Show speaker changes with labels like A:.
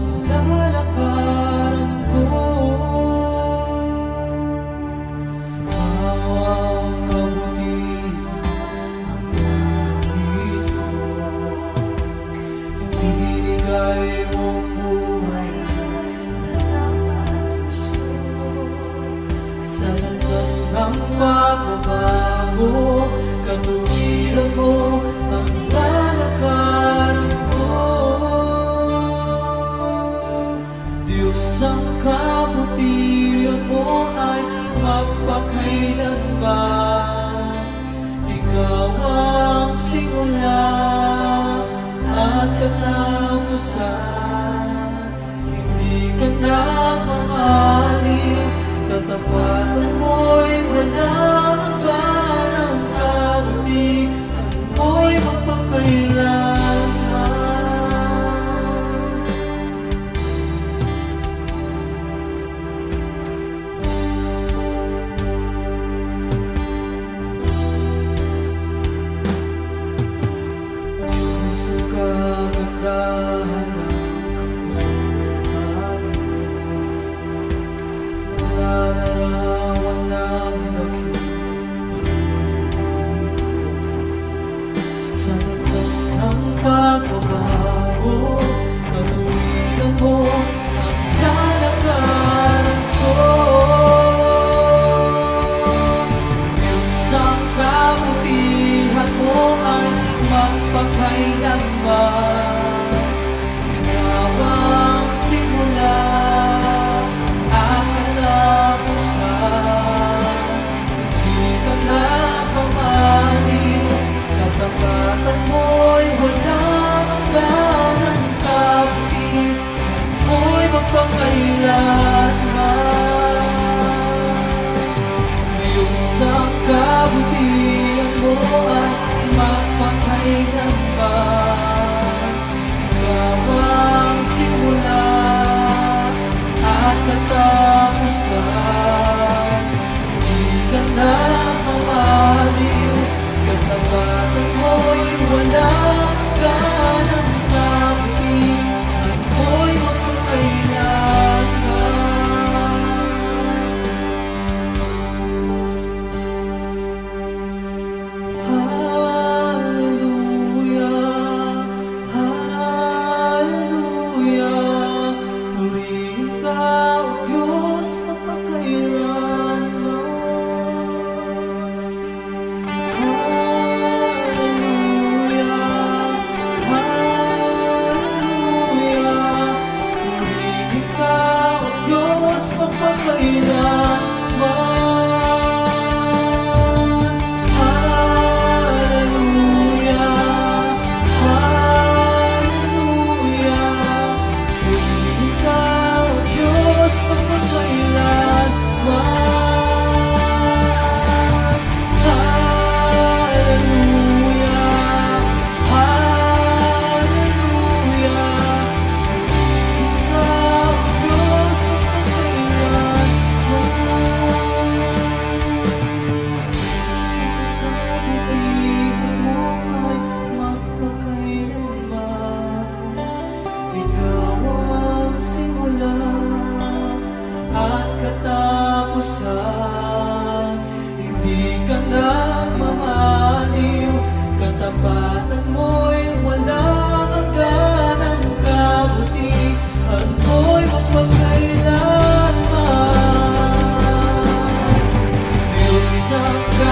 A: lalakaran ko. Ang kabutihan ang nais mo, ibinigay mong buhay na napagusto. Sa landas ng pagbabago, katuwiran mo ang lalakaran ko. Diyos, ang kabutihan mo ay magpakailanman. Ikaw ang simula at katapusan. Hindi ka na mamahalin, katapatan mo'y walang hanggan. Ang kabutihan mo'y magpakailanman. Diyos, ang kagandahan ng kabuhayan, nalarawan ng lakit. Sa landas ng pagbabago, katuwiran mo ang lalakaran ko. Diyos, ang kabutihan mo ay magpakailanman. Ikaw ang simula at katapusan. Hindi ka na mamahalin, katapatan mo'y walang hanggan. Ang kabutihan mo'y magpakailanman. Diyos, ang kabutihan mo ay magpakailanman. Ikaw ang simula at katapusan. Hindi ka na mamahalin, katapatan mo'y walang hanggan. Ang kabutihan mo'y magpakailanman. Hallelujah, hallelujah. Purihin ka, O Diyos, magpakailanman. Hallelujah, hallelujah. Purihin ka, O Diyos, magpakailanman. Hallelujah, hallelujah. Purihin ka, O Diyos, magpakailanman. Hallelujah, hallelujah. Purihin ka, O Diyos, magpakailanman. Ikaw ang simula at katapusan. Hindi ka nagmamaliw, katapatan mo'y walang hanggan. Ang kabutihan mo'y magpakailanman. Diyos, ang